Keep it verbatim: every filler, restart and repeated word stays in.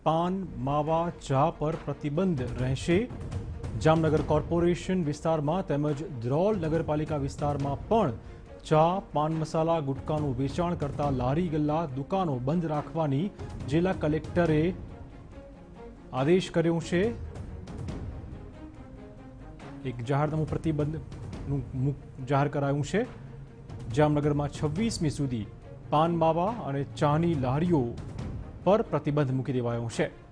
पान मावा चा पर प्रतिबंध रहेशे। जामनगर कॉर्पोरेशन विस्तारमां तेमज द्रोल नगरपालिका विस्तारमां पण चा पान मसाला गुटकानुं वेचाण करता लारी गल्ला दुकानों बंध राखवानी जिला कलेक्टरे आदेश कर्यो छे। एक जाहेरनामું प्रतिबंधનું જાહેર કરાયું છે। જામનગરમાં છવ્વીસમી સુધી પાન માવા અને ચાની લારીઓ પર પ્રતિબંધ મૂકી દેવાયો છે।